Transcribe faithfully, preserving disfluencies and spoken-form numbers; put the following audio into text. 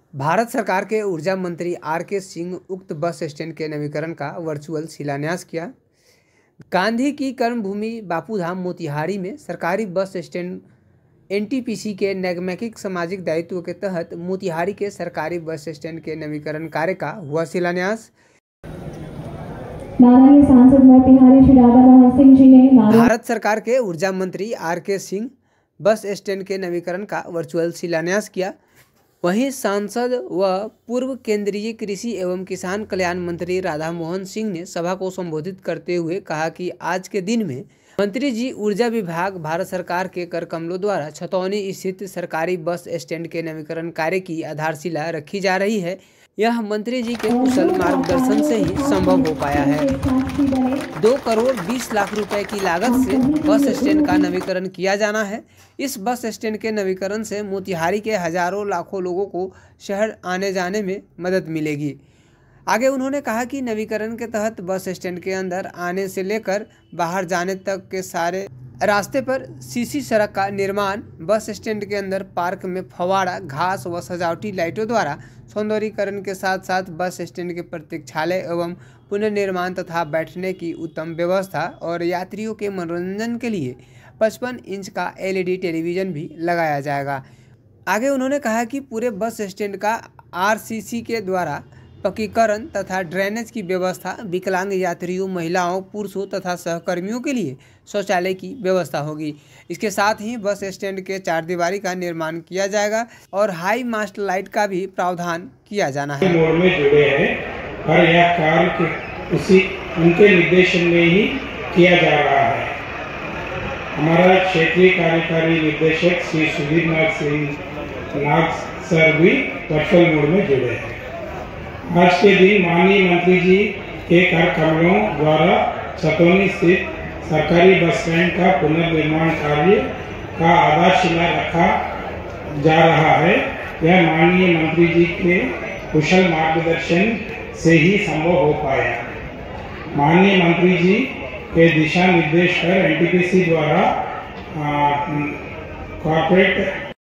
भारत सरकार के ऊर्जा मंत्री आर के सिंह उक्त बस स्टैंड के नवीकरण का वर्चुअल शिलान्यास किया। गांधी की कर्मभूमि बापूधाम मोतिहारी में सरकारी bus stand N T P C के नैगमिक सामाजिक दायित्व के तहत मोतिहारी के सरकारी बस स्टैंड के नवीकरण कार्य का हुआ शिलान्यास। सांसद मोतिहारी श्री राधा मोहन सिंह जी ने भारत सरकार के ऊर्जा मंत्री आर के सिंह बस स्टैंड के नवीकरण का वर्चुअल शिलान्यास किया। वहीं सांसद व पूर्व केंद्रीय कृषि एवं किसान कल्याण मंत्री राधा मोहन सिंह ने सभा को संबोधित करते हुए कहा कि आज के दिन में मंत्री जी ऊर्जा विभाग भारत सरकार के कर कमलों द्वारा छतौनी स्थित सरकारी बस स्टैंड के नवीकरण कार्य की आधारशिला रखी जा रही है। यह मंत्री जी के कुशल मार्गदर्शन से ही संभव हो पाया है। दो करोड़ बीस लाख रुपए की लागत से बस स्टैंड का नवीकरण किया जाना है। इस बस स्टैंड के नवीकरण से मोतिहारी के हजारों लाखों लोगों को शहर आने जाने में मदद मिलेगी। आगे उन्होंने कहा कि नवीकरण के तहत बस स्टैंड के अंदर आने से लेकर बाहर जाने तक के सारे रास्ते पर सीसी सड़क का निर्माण, बस स्टैंड के अंदर पार्क में फव्वारा, घास व सजावटी लाइटों द्वारा सौंदर्यीकरण के साथ साथ बस स्टैंड के प्रतीक्षालय एवं पुनर्निर्माण तथा बैठने की उत्तम व्यवस्था और यात्रियों के मनोरंजन के लिए पचपन इंच का एल ई डी टेलीविज़न भी लगाया जाएगा। आगे उन्होंने कहा कि पूरे बस स्टैंड का आर सी सी के द्वारा पक्कीकरण तथा ड्रेनेज की व्यवस्था, विकलांग यात्रियों, महिलाओं, पुरुषों तथा सहकर्मियों के लिए शौचालय की व्यवस्था होगी। इसके साथ ही बस स्टैंड के चार दीवारी का निर्माण किया जाएगा और हाई मास्ट लाइट का भी प्रावधान किया जाना है। मोड़ में जुड़े हैं और यह कार्य उसी उनके निर्देशन में ही किया जा रहा है। हमारा क्षेत्रीय कार्यकारी निर्देशक श्री सुधीर नाथ सिंह नाथ सर भी वर्चुअल मोड में जुड़े हैं। आज के दिन माननीय मंत्री जी के कर कमलों द्वारा छतौनी स्थित सरकारी बस स्टैंड का पुनर्निर्माण कार्य का आधारशिला रखा जा रहा है। यह माननीय मंत्री जी के कुशल मार्गदर्शन से ही संभव हो पाया। माननीय मंत्री जी के दिशा निर्देश पर एन टी पी सी द्वारा कॉर्पोरेट